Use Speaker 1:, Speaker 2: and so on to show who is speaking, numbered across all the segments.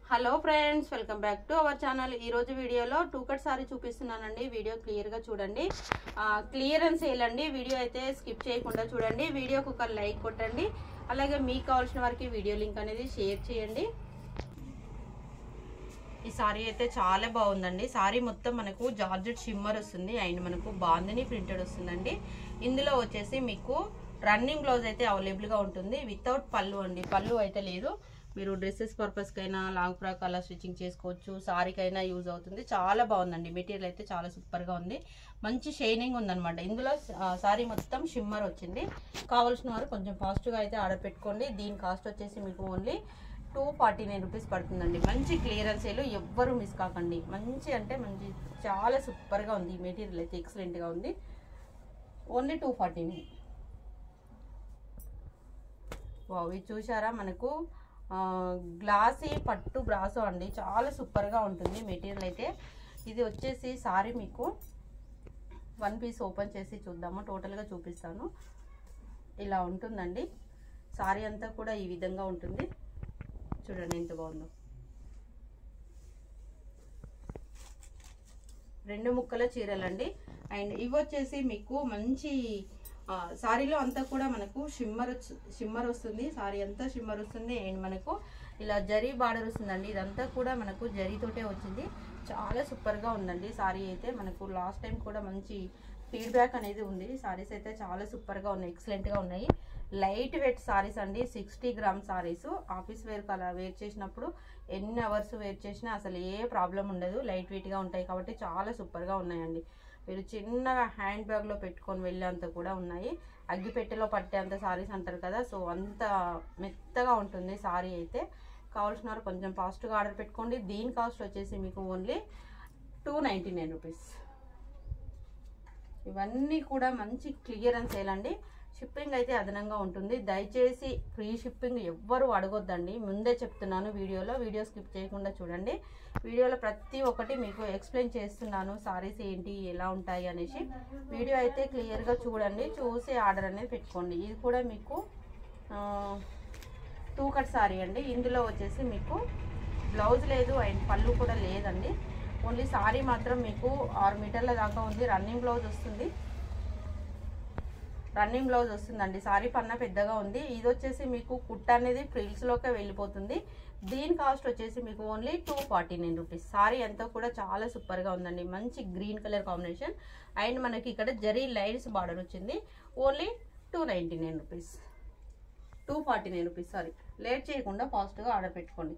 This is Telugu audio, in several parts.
Speaker 1: Hello friends, welcome back to our channel. ఈ రోజు వీడియోలో టూ కట్ సారీ చూపిస్తున్నానండి. వీడియో క్లియర్ గా చూడండి. క్లియరెన్స్ చేయాలండి. వీడియో అయితే స్కిప్ చేయకుండా చూడండి. వీడియోకి ఒక లైక్ కొట్టండి. అలాగే మీకు కావాల్సిన వారికి వీడియో లింక్ అనేది షేర్ చేయండి. ఈ సారీ అయితే చాలా బాగుందండి. సారీ మొత్తం మనకు జార్జెట్ షిమ్మర్ వస్తుంది అండ్ మనకు బాందిని ప్రింటెడ్ వస్తుందండి. ఇందులో వచ్చేసి మీకు రన్నింగ్ బ్లౌజ్ అయితే అవైలబుల్ గా ఉంటుంది. వితౌట్ పళ్ళు అండి, పళ్ళు అయితే లేదు. మీరు డ్రెస్సెస్ పర్పస్ కైనా లాంగ్ ఫ్రాక్ అలా స్టిచ్చింగ్ చేసుకోవచ్చు. సారీకైనా యూజ్ అవుతుంది. చాలా బాగుందండి. మెటీరియల్ అయితే చాలా సూపర్ గా ఉంది. మంచి షైనింగ్ ఉందన్నమాట. ఇందులో సారీ మొత్తం షిమ్మర్ వచ్చింది. కావాల్సిన వారు కొంచెం ఫాస్ట్ గా అయితే ఆర్డర్ పెట్టుకోండి. దీని కాస్ట్ వచ్చేసి మీకు ఓన్లీ 249 రూపీస్ పడుతుందండి. మంచి క్లియరెన్స్ సేల్, ఎవ్వరు మిస్ కాకండి. మంచి అంటే మంచి చాలా సూపర్ గా ఉంది. మెటీరియల్ అయితే ఎక్సలెంట్ గా ఉంది. ఓన్లీ 249. వావ్, ఇది చూసారా మనకు గ్లాసీ పట్టు బ్రాసో అండి. చాలా సూపర్ గా ఉంటుంది మెటీరియల్ అయితే. ఇది వచ్చేసి సారీ మీకు వన్ పీస్ ఓపెన్ చేసి చూద్దాము. టోటల్ గా చూపిస్తాను. ఇలా ఉంటుందండి. సారీ అంతా కూడా ఈ విధంగా ఉంటుంది. చూడండి ఎంత బాగుందో. రెండు ముక్కల చీరలండి. అండ్ ఇవి వచ్చేసి మీకు మంచి సారీలో అంతా కూడా మనకు షిమ్మర్ వస్తుంది. సారీ అంతా షిమ్మర్ వస్తుంది. అండ్ మనకు ఇలా జరీ బార్డర్ వస్తుందండి. ఇదంతా కూడా మనకు జరీతోటే వచ్చింది. చాలా సూపర్ గా ఉందండి సారీ అయితే. మనకు లాస్ట్ టైం కూడా మంచి ఫీడ్బ్యాక్ అనేది ఉంది. సారీస్ అయితే చాలా సూపర్ గా ఉన్నాయి, ఎక్సలెంట్ గా ఉన్నాయి. లైట్ వెయిట్ సారీస్ అండి. 60 గ్రామ్ సారీస్. ఆఫీస్ వేర్ అలా వేర్ చేసినప్పుడు ఎన్ని అవర్స్ వేర్ చేసినా అసలు ఏ ప్రాబ్లం ఉండదు. లైట్ వెయిట్ గా ఉంటాయి కాబట్టి చాలా సూపర్ గా ఉన్నాయండి. మీరు చిన్నగా హ్యాండ్ బ్యాగ్ లో పెట్టుకొని వెళ్ళేంత కూడా ఉన్నాయి. అగ్గిపెట్టెలో పట్టేంత సారీస్ అంటారు కదా, సో అంత మెత్తగా ఉంటుంది సారీ అయితే. కావాల్సిన వారు కొంచెం ఫాస్ట్ గా ఆర్డర్ పెట్టుకోండి. దీని కాస్ట్ వచ్చేసి మీకు ఓన్లీ 299 రూపీస్. ఇవన్నీ కూడా మంచి క్లియరెన్స్ సేలండి. షిప్పింగ్ అయితే అదనంగా ఉంటుంది. దయచేసి ఫ్రీ షిప్పింగ్ ఎవ్వరు అడగొద్దండి. ముందే చెప్తున్నాను వీడియోలో. వీడియో స్కిప్ చేయకుండా చూడండి. వీడియోలో ప్రతి ఒక్కటి మీకు ఎక్స్ప్లెయిన్ చేస్తున్నాను. సారీస్ ఏంటి, ఎలా ఉంటాయి అనేసి. వీడియో అయితే క్లియర్గా చూడండి. చూసి ఆర్డర్ అనేది పెట్టుకోండి. ఇది కూడా మీకు టూ కట్ సారీ అండి. ఇందులో వచ్చేసి మీకు బ్లౌజ్ లేదు అండ్ పళ్ళు కూడా లేదండి. ఓన్లీ సారీ మాత్రం మీకు 6 మీటర్ల దాకా ఉంది. రన్నింగ్ బ్లౌజ్ వస్తుంది. రన్నింగ్ బ్లౌజ్ వస్తుందండి. సారీ పన్న పెద్దగా ఉంది. ఇది వచ్చేసి మీకు కుట్ట అనేది ఫ్రిల్స్ లోకే వెళ్ళిపోతుంది. దీని కాస్ట్ వచ్చేసి మీకు ఓన్లీ 249 రూపీస్. సారీ అంతా కూడా చాలా సూపర్ గా ఉందండి. మంచి గ్రీన్ కలర్ కాంబినేషన్ అండ్ మనకి ఇక్కడ జరీ లైన్స్ బార్డర్ వచ్చింది. Only 299 rupees, 249 rupees. Sari, late చేయకుండా ఫాస్ట్ గా ఆర్డర్ పెట్టుకోండి.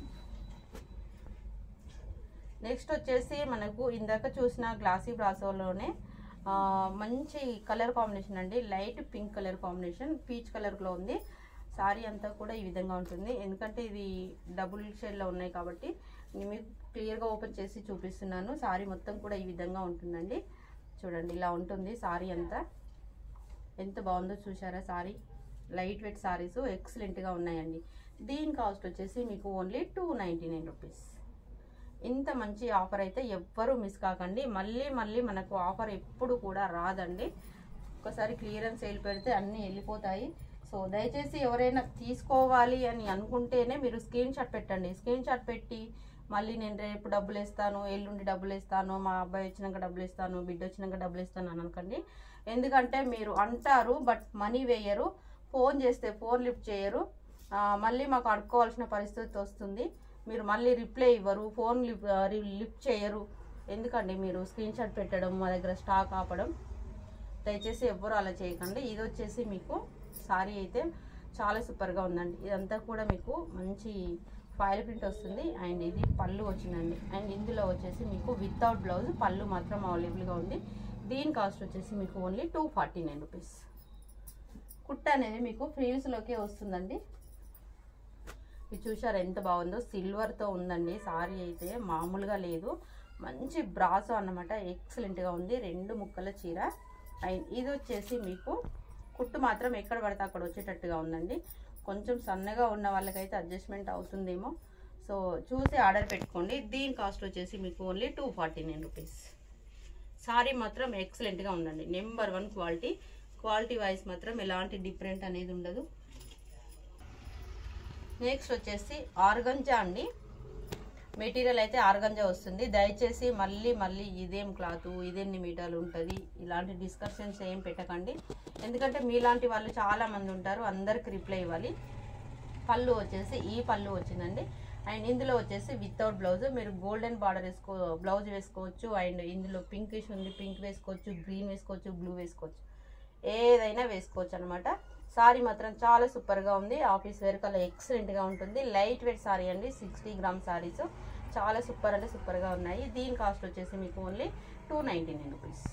Speaker 1: నెక్స్ట్ వచ్చేసి మనకు ఇందాక చూసిన గ్లాసీ బ్రాసోలోనే మంచి కలర్ కాంబినేషన్ అండి. Light pink colour combination, peach colour లో ఉంది. సారీ అంతా కూడా ఈ విధంగా ఉంటుంది. ఎందుకంటే ఇది డబుల్ షేడ్ లో ఉన్నాయి కాబట్టి మీకు క్లియర్ గా ఓపెన్ చేసి చూపిస్తున్నాను. సారీ మొత్తం కూడా ఈ విధంగా ఉంటుందండి. చూడండి ఇలా ఉంటుంది సారీ అంతా. ఎంత బాగుందో చూసారా sari. Light weight saris excellent గా ఉన్నాయండి. దీని కాస్ట్ వచ్చేసి మీకు ఓన్లీ 299 రూపీస్. ఇంత మంచి ఆఫర్ అయితే ఎవ్వరూ మిస్ కాకండి. మళ్ళీ మళ్ళీ మనకు ఆఫర్ ఎప్పుడు కూడా రాదండి. ఒకసారి క్లియరెన్స్ సేల్ పెడితే అన్నీ వెళ్ళిపోతాయి. సో దయచేసి ఎవరైనా తీసుకోవాలి అని అనుకుంటేనే మీరు స్క్రీన్ షాట్ పెట్టండి. స్క్రీన్ షాట్ పెట్టి మళ్ళీ నేను రేపు డబ్బులు ఇస్తాను, ఎల్లుండి డబ్బులు ఇస్తాను, మా అబ్బాయి వచ్చినాక డబ్బులు ఇస్తాను, బిడ్డ వచ్చినాక డబ్బులు ఇస్తాను అని అనకండి. ఎందుకంటే మీరు అంటారు బట్ మనీ వేయరు. ఫోన్ చేస్తే ఫోన్ లిఫ్ట్ చేయరు. మళ్ళీ మాకు అడుక్కోవాల్సిన పరిస్థితి వస్తుంది. మీరు మళ్ళీ రిప్లై ఇవ్వరు, ఫోన్ లిఫ్ట్ చేయరు. ఎందుకండి మీరు స్క్రీన్ షాట్ పెట్టడం, మా దగ్గర స్టాక్ ఆపడం. దయచేసి ఎవ్వరు అలా చేయకండి. ఇది వచ్చేసి మీకు సారీ అయితే చాలా సూపర్గా ఉందండి. ఇదంతా కూడా మీకు మంచి ఫాయిల్ ప్రింట్ వస్తుంది అండ్ ఇది పళ్ళు వచ్చిందండి. అండ్ ఇందులో వచ్చేసి మీకు వితౌట్ బ్లౌజ్, పళ్ళు మాత్రం అవైలబుల్గా ఉంది. దీని కాస్ట్ వచ్చేసి మీకు ఓన్లీ 249 రూపీస్. కుట్ట అనేది మీకు ఫ్రీల్స్లోకే వస్తుందండి. ఇది చూసారా ఎంత బాగుందో. సిల్వర్తో ఉందండి సారీ అయితే, మామూలుగా లేదు. మంచి బ్రాసో అన్నమాట. ఎక్సలెంట్గా ఉంది. రెండు ముక్కల చీర. అండ్ ఇది వచ్చేసి మీకు కుట్టు మాత్రం ఎక్కడ పడితే అక్కడ వచ్చేటట్టుగా ఉందండి. కొంచెం సన్నగా ఉన్న వాళ్ళకైతే అడ్జస్ట్మెంట్ అవుతుందేమో. సో చూసి ఆర్డర్ పెట్టుకోండి. దీని కాస్ట్ వచ్చేసి మీకు ఓన్లీ 249 రూపీస్. సారీ మాత్రం ఎక్సలెంట్గా ఉందండి. Number 1 quality. క్వాలిటీ వైజ్ మాత్రం ఎలాంటి డిఫరెంట్ అనేది ఉండదు. నెక్స్ట్ వచ్చేసి ఆర్గంజా అండి. మెటీరియల్ అయితే ఆర్గంజా వస్తుంది. దయచేసి మళ్ళీ ఇదేం క్లాత్, ఇదెన్ని మీటర్లు ఉంటుంది, ఇలాంటి డిస్కషన్స్ ఏం పెట్టకండి. ఎందుకంటే మీలాంటి వాళ్ళు చాలా మంది ఉంటారు, అందరికి రిప్లై ఇవ్వాలి. పళ్ళు వచ్చేసి ఈ పళ్ళు వచ్చిందండి. అండ్ ఇందులో వచ్చేసి వితౌట్ బ్లౌజ్, మీరు గోల్డెన్ బార్డర్ బ్లౌజ్ వేసుకోవచ్చు. అండ్ ఇందులో పింకిష్ ఉంది, పింక్ వేసుకోవచ్చు, గ్రీన్ వేసుకోవచ్చు, బ్లూ వేసుకోవచ్చు, ఏదైనా వేసుకోవచ్చు అనమాట. సారీ మాత్రం చాలా సూపర్గా ఉంది. ఆఫీస్ వేర్ కల్లా ఎక్సలెంట్గా ఉంటుంది. లైట్ వెయిట్ సారీ అండి, 60 గ్రామ్ సారీస్ చాలా సూపర్ అంటే సూపర్గా ఉన్నాయి. దీని కాస్ట్ వచ్చేసి మీకు ఓన్లీ 299 రూపీస్.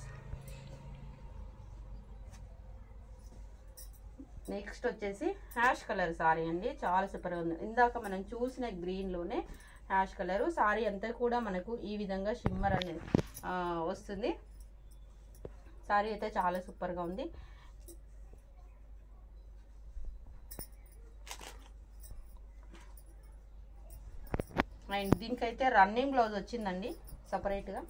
Speaker 1: నెక్స్ట్ వచ్చేసి హ్యాష్ కలర్ సారీ అండి, చాలా సూపర్గా ఉంది. ఇందాక మనం చూసిన గ్రీన్లోనే హ్యాష్ కలరు. సారీ అంతా కూడా మనకు ఈ విధంగా షిమ్మర్ అనేది వస్తుంది. సారీ అయితే చాలా సూపర్గా ఉంది. అండ్ దీనికైతే రన్నింగ్ బ్లౌజ్ వచ్చిందండి సపరేట్గా.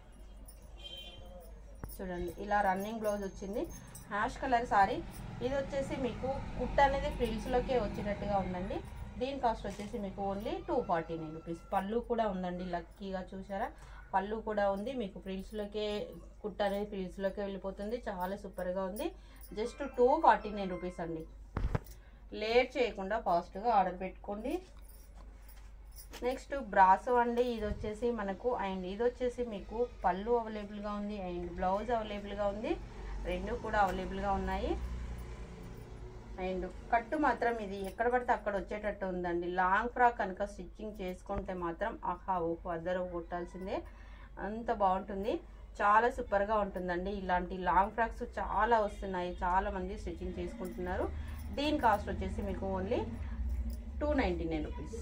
Speaker 1: చూడండి ఇలా రన్నింగ్ బ్లౌజ్ వచ్చింది. Hash colour sari. ఇది వచ్చేసి మీకు కుట్ అనేది ఫ్రిల్స్లోకే వచ్చేటట్టుగా ఉందండి. దీని కాస్ట్ వచ్చేసి మీకు ఓన్లీ 249 రూపీస్. పళ్ళు కూడా ఉందండి, లక్కీగా చూసారా, పళ్ళు కూడా ఉంది. మీకు ఫ్రిల్స్లోకే కుట్ అనేది ఫ్రిల్స్లోకే వెళ్ళిపోతుంది. చాలా సూపర్గా ఉంది. జస్ట్ 249 రూపీస్ అండి. లేట్ చేయకుండా ఫాస్ట్గా ఆర్డర్ పెట్టుకోండి. నెక్స్ట్ బ్రాసో అండి, ఇది వచ్చేసి మనకు. అండ్ ఇది వచ్చేసి మీకు పళ్ళు అవైలబుల్గా ఉంది అండ్ బ్లౌజ్ అవైలబుల్గా ఉంది, రెండు కూడా అవైలబుల్గా ఉన్నాయి. అండ్ కట్టు మాత్రం ఇది ఎక్కడ పడితే అక్కడ వచ్చేటట్టు ఉందండి. లాంగ్ ఫ్రాక్ కనుక స్టిచ్చింగ్ చేసుకుంటే మాత్రం ఆహా ఓహో అద్దరు కొట్టాల్సిందే, అంత బాగుంటుంది. చాలా సూపర్గా ఉంటుందండి. ఇలాంటి లాంగ్ ఫ్రాక్స్ చాలా వస్తున్నాయి, చాలా మంది స్టిచ్చింగ్ చేసుకుంటున్నారు. దీని కాస్ట్ వచ్చేసి మీకు ఓన్లీ 299 రూపీస్.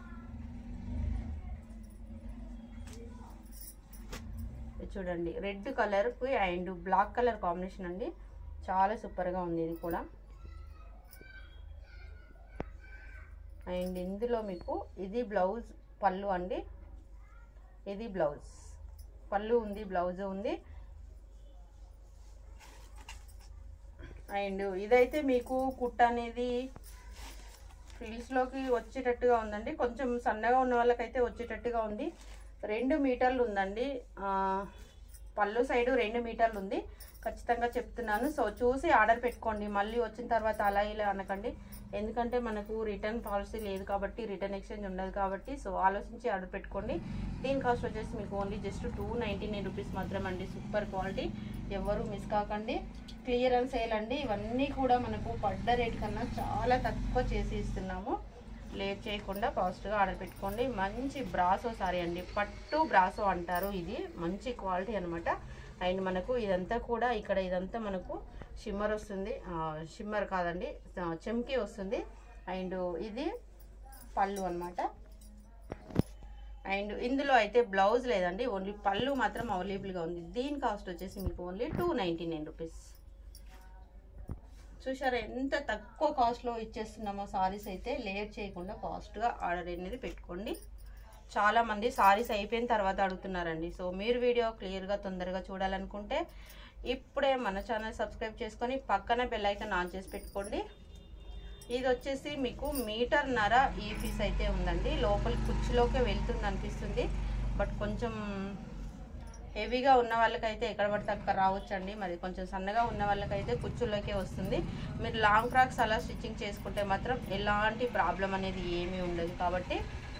Speaker 1: చూడండి రెడ్ కలర్కి అండ్ బ్లాక్ కలర్ కాంబినేషన్ అండి, చాలా సూపర్గా ఉంది ఇది కూడా. అండ్ ఇందులో మీకు ఇది బ్లౌజ్ పళ్ళు అండి, ఇది బ్లౌజ్ పళ్ళు ఉంది, బ్లౌజ్ ఉంది. అండ్ ఇదైతే మీకు కుట్ అనేది ఫ్రిల్స్లోకి వచ్చేటట్టుగా ఉందండి. కొంచెం సన్నగా ఉన్న వాళ్ళకైతే వచ్చేటట్టుగా ఉంది. 2 మీటర్లు ఉందండి, పళ్ళు సైడు 2 మీటర్లు ఉంది, ఖచ్చితంగా చెప్తున్నాను. సో చూసి ఆర్డర్ పెట్టుకోండి, మళ్ళీ వచ్చిన తర్వాత అలా ఇలా అనకండి. ఎందుకంటే మనకు రిటర్న్ పాలసీ లేదు కాబట్టి, రిటర్న్ ఎక్స్చేంజ్ ఉండదు కాబట్టి, సో ఆలోచించి ఆర్డర్ పెట్టుకోండి. దీని కాస్ట్ వచ్చేసి మీకు ఓన్లీ జస్ట్ 299 రూపీస్ మాత్రమే అండి. సూపర్ క్వాలిటీ, ఎవరు మిస్ కాకండి. క్లియరెన్స్ సేల్ అండి, ఇవన్నీ కూడా మనకు పడ్డ రేట్ కన్నా చాలా తక్కువ చేసి ఇస్తున్నాము. లేట్ చేయకుండా ఫాస్ట్గా ఆర్డర్ పెట్టుకోండి. మంచి బ్రాసో సారీ అండి, పట్టు బ్రాసో అంటారు, ఇది మంచి క్వాలిటీ అనమాట. అండ్ మనకు ఇదంతా కూడా ఇక్కడ ఇదంతా మనకు షిమ్మర్ వస్తుంది, షిమ్మర్ కాదండి చెమ్కీ వస్తుంది. అండ్ ఇది పళ్ళు అనమాట. అండ్ ఇందులో అయితే బ్లౌజ్ లేదండి, ఓన్లీ పళ్ళు మాత్రం అవైలబుల్గా ఉంది. దీని కాస్ట్ వచ్చేసి మీకు ఓన్లీ 299 రూపీస్. చూసారా ఎంత తక్కువ కాస్ట్లో ఇచ్చేస్తున్నామో సారీస్ అయితే. లేట్ చేయకుండా ఫాస్ట్గా ఆర్డర్ అనేది పెట్టుకోండి. చాలామంది సారీస్ అయిపోయిన తర్వాత అడుగుతున్నారండి. సో మీరు వీడియో క్లియర్గా తొందరగా చూడాలనుకుంటే ఇప్పుడే మన ఛానల్ సబ్స్క్రైబ్ చేసుకొని పక్కన బెల్ ఐకాన్ ఆన్ చేసి పెట్టుకోండి. ఇది వచ్చేసి మీకు 1.5 మీటర్ ఈ పీస్ అయితే ఉందండి. లోపల కుర్చీలోకి వెళ్తుంది అనిపిస్తుంది, బట్ కొంచెం హెవీగా ఉన్న వాళ్ళకైతే ఎక్కడ పడితే అక్కడ రావచ్చండి. మరి కొంచెం సన్నగా ఉన్న వాళ్ళకైతే కుర్చీలోకే వస్తుంది. మీరు లాంగ్ ఫ్రాక్స్ అలా స్టిచ్చింగ్ చేసుకుంటే మాత్రం ఎలాంటి ప్రాబ్లం అనేది ఏమీ ఉండదు. కాబట్టి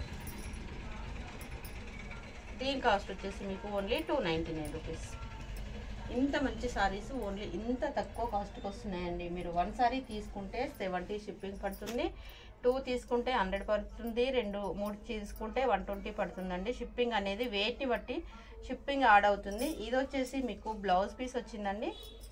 Speaker 1: దీని కాస్ట్ వచ్చేసి మీకు ఓన్లీ 299 రూపీస్. ఇంత మంచి సారీస్ ఓన్లీ ఇంత తక్కువ కాస్ట్కి వస్తున్నాయండి. మీరు 1 సారీ తీసుకుంటే 70 షిప్పింగ్ పడుతుంది, 2 తీసుకుంటే 100 పడుతుంది, 2-3 తీసుకుంటే 120 పడుతుందండి. షిప్పింగ్ అనేది వెయిట్ని బట్టి షిప్పింగ్ యాడ్ అవుతుంది. ఇది వచ్చేసి మీకు బ్లౌజ్ పీస్ వచ్చిందండి.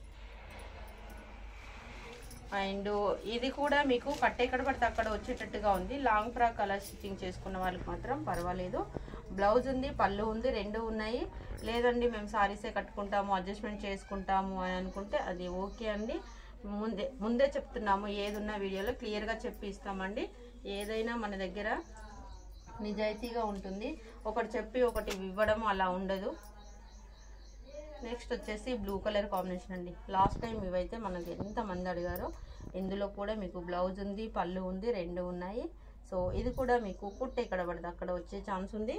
Speaker 1: అండ్ ఇది కూడా మీకు ఎక్కడ పడితే అక్కడ వచ్చేటట్టుగా ఉంది. లాంగ్ ఫ్రాక్ కలర్ స్టిచ్చింగ్ చేసుకున్న వాళ్ళకి మాత్రం పర్వాలేదు. బ్లౌజ్ ఉంది, పళ్ళు ఉంది, 2 ఉన్నాయి. లేదండి మేము సారీసే కట్టుకుంటాము, అడ్జస్ట్మెంట్ చేసుకుంటాము అని అనుకుంటే అది ఓకే అండి. ముందే చెప్తున్నాము, ఏదున్న వీడియోలో క్లియర్గా చెప్పి ఇస్తామండి. ఏదైనా మన దగ్గర నిజాయితీగా ఉంటుంది, ఒకటి చెప్పి ఒకటి ఇవ్వడం అలా ఉండదు. నెక్స్ట్ వచ్చేసి బ్లూ కలర్ కాంబినేషన్ అండి. లాస్ట్ టైం ఇవైతే మనకి ఎంతమంది అడిగారో. ఇందులో కూడా మీకు బ్లౌజ్ ఉంది, పళ్ళు ఉంది, 2 ఉన్నాయి. సో ఇది కూడా మీకు కుట్టు ఎక్కడ పడితే అక్కడ వచ్చే ఛాన్స్ ఉంది.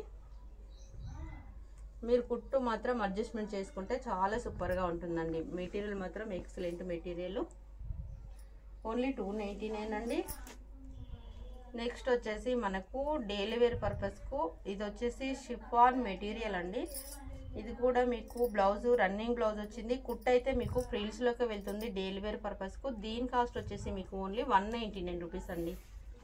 Speaker 1: మీరు కుట్టు మాత్రం అడ్జస్ట్మెంట్ చేసుకుంటే చాలా సూపర్గా ఉంటుందండి. మెటీరియల్ మాత్రం ఎక్సలెంట్ మెటీరియల్. ఓన్లీ 299 అండి. నెక్స్ట్ వచ్చేసి మనకు డైలీ వేర్ పర్పస్కు ఇది వచ్చేసి షిఫాన్ మెటీరియల్ అండి. ఇది కూడా మీకు బ్లౌజ్ రన్నింగ్ బ్లౌజ్ వచ్చింది. కుట్ అయితే మీకు ఫ్రిల్స్లోకి వెళ్తుంది డైలీ వేర్ పర్పస్కు. దీని కాస్ట్ వచ్చేసి మీకు ఓన్లీ 199 రూపీస్ అండి.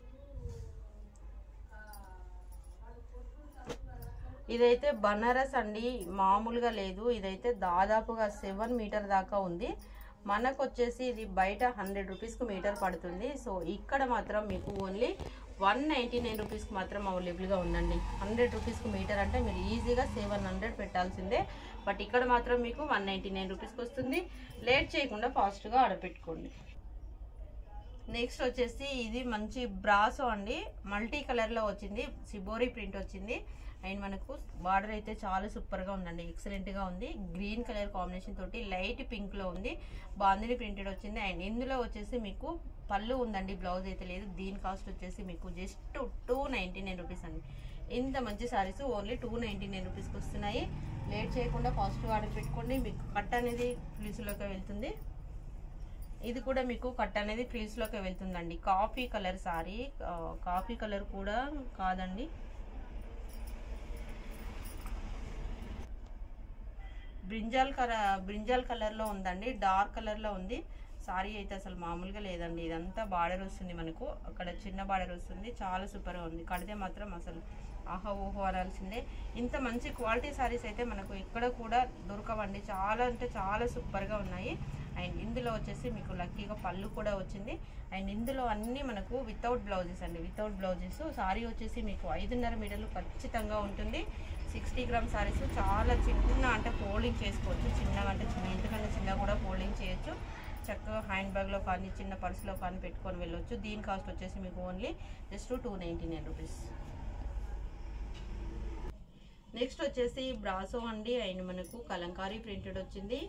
Speaker 1: ఇదైతే బనారస్ అండి, మామూలుగా లేదు. ఇదైతే దాదాపుగా 7 మీటర్ దాకా ఉంది. మనకు వచ్చేసి ఇది బయట 100 రూపీస్కు మీటర్ పడుతుంది. సో ఇక్కడ మాత్రం మీకు ఓన్లీ 199 రూపీస్కి మాత్రం అవైలబుల్గా ఉందండి. 100 రూపీస్కు మీటర్ అంటే మీరు ఈజీగా 700 పెట్టాల్సిందే. బట్ ఇక్కడ మాత్రం మీకు 199 రూపీస్కి వస్తుంది. లేట్ చేయకుండా ఫాస్ట్గా ఆర్డర్ పెట్టుకోండి. నెక్స్ట్ వచ్చేసి ఇది మంచి బ్రాసో అండి, మల్టీ కలర్లో వచ్చింది, సిబోరీ ప్రింట్ వచ్చింది. అండ్ మనకు బార్డర్ అయితే చాలా సూపర్గా ఉందండి, ఎక్సలెంట్గా ఉంది. గ్రీన్ కలర్ కాంబినేషన్ తోటి లైట్ పింక్లో ఉంది, బాందిని ప్రింటెడ్ వచ్చింది. అండ్ ఇందులో వచ్చేసి మీకు పళ్ళు ఉందండి, బ్లౌజ్ అయితే లేదు. దీని కాస్ట్ వచ్చేసి మీకు జస్ట్ 299 రూపీస్ అండి. ఇంత మంచి సారీస్ ఓన్లీ 299 రూపీస్కి వస్తున్నాయి. లేట్ చేయకుండా ఫాస్ట్గా ఆర్డర్ పెట్టుకోండి. మీకు కట్ అనేది ఫ్లీస్లోకి వెళ్తుంది. ఇది కూడా మీకు కట్ అనేది ఫ్లీస్లోకి వెళ్తుందండి. Coffee colour sorry, coffee colour కూడా కాదండి, బ్రింజాల్ కలర్లో ఉందండి, డార్క్ కలర్లో ఉంది. సారీ అయితే అసలు మామూలుగా లేదండి. ఇదంతా బార్డర్ వస్తుంది మనకు, అక్కడ చిన్న బార్డర్ వస్తుంది. చాలా సూపర్గా ఉంది. కడితే మాత్రం అసలు ఆహా ఓహో అనాల్సిందే. ఇంత మంచి క్వాలిటీ సారీస్ అయితే మనకు ఎక్కడ కూడా దొరకవండి. చాలా అంటే చాలా సూపర్గా ఉన్నాయి. అండ్ ఇందులో వచ్చేసి మీకు లక్కీగా పళ్ళు కూడా వచ్చింది. అండ్ ఇందులో అన్నీ మనకు వితౌట్ బ్లౌజెస్ అండి, వితౌట్ బ్లౌజెస్. సారీ వచ్చేసి మీకు 5.5 మీటర్లు ఖచ్చితంగా ఉంటుంది. 60 గ్రామ్ సారీస్ చాలా చిన్న అంటే ఫోల్డింగ్ చేసుకోవచ్చు. చిన్నగా అంటే ఇంతకన్నా చిన్నగా కూడా ఫోల్డింగ్ చేయొచ్చు. చక్కగా హ్యాండ్ బ్యాగ్లో కానీ చిన్న పర్సులో కానీ పెట్టుకొని వెళ్ళొచ్చు. దీని కాస్ట్ వచ్చేసి మీకు ఓన్లీ జస్ట్ 299 రూపీస్. నెక్స్ట్ వచ్చేసి బ్రాసో అండి. అండ్ మనకు కలంకారీ ప్రింటెడ్ వచ్చింది,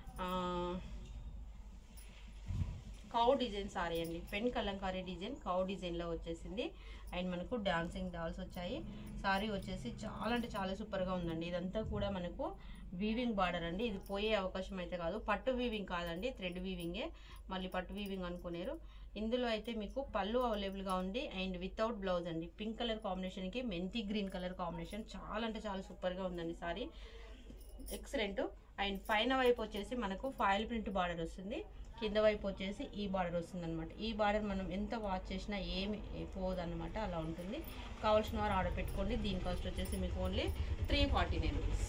Speaker 1: కౌ డిజైన్ సారీ అండి, పెన్ కలంకారీ డిజైన్ కౌ డిజైన్లో వచ్చేసింది. అండ్ మనకు డాన్సింగ్ డాల్స్ వచ్చాయి. సారీ వచ్చేసి చాలా అంటే చాలా సూపర్గా ఉందండి. ఇదంతా కూడా మనకు వీవింగ్ బార్డర్ అండి. ఇది పోయే అవకాశం అయితే కాదు, పట్టు వీవింగ్ కాదండి, థ్రెడ్ వీవింగే. మళ్ళీ పట్టు వీవింగ్ అనుకునేరు. ఇందులో అయితే మీకు పళ్ళు అవైలబుల్గా ఉంది. అండ్ వితౌట్ బ్లౌజ్ అండి, పింక్ కలర్ కాంబినేషన్కి మెంతి గ్రీన్ కలర్ కాంబినేషన్ చాలా అంటే చాలా సూపర్గా ఉందండి సారీ, ఎక్సలెంట్. అండ్ పైన వైపు వచ్చేసి మనకు ఫాయిల్ ప్రింట్ బార్డర్ వస్తుంది, కింద వైపు వచ్చేసి ఈ బార్డర్ వస్తుంది అనమాట. ఈ బార్డర్ మనం ఎంత వాచ్ చేసినా ఏమి పోదు అనమాట, అలా ఉంటుంది. కావాల్సిన వారు ఆర్డర్ పెట్టుకోండి. దీని కాస్ట్ వచ్చేసి మీకు only 349 rupees.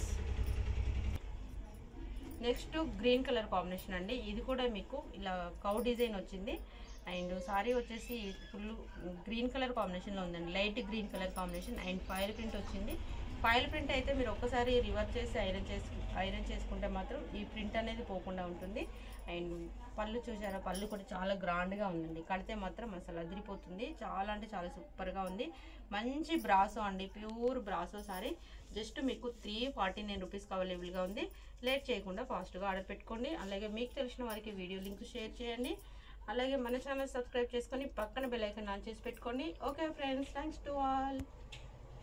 Speaker 1: Next green colour combination అండి. ఇది కూడా మీకు ఇలా కౌ డిజైన్ వచ్చింది. అండ్ సారీ వచ్చేసి ఫుల్ గ్రీన్ కలర్ కాంబినేషన్లో ఉందండి, light green colour combination. And foil print వచ్చింది. ఫైల్ ప్రింట్ అయితే మీరు ఒక్కసారి రివర్స్ చేసి ఐరన్ చేసుకుంటే మాత్రం ఈ ప్రింట్ అనేది పోకుండా ఉంటుంది. అండ్ పళ్ళు చూసారా, పళ్ళు కూడా చాలా గ్రాండ్గా ఉందండి. కడితే మాత్రం అసలు అదిరిపోతుంది. చాలా అంటే చాలా సూపర్గా ఉంది. మంచి బ్రాసో అండి, ప్యూర్ బ్రాసో సారీ. జస్ట్ మీకు 349 రూపీస్కి అవైలబుల్గా ఉంది. లేట్ చేయకుండా ఫాస్ట్గా ఆర్డర్ పెట్టుకోండి. అలాగే మీకు తెలిసిన వారికి వీడియో లింక్ షేర్ చేయండి. అలాగే మన ఛానల్ సబ్స్క్రైబ్ చేసుకొని పక్కన బెల్ ఐకాన్ ఆన్ చేసి పెట్టుకోండి. Okay friends, thanks to all.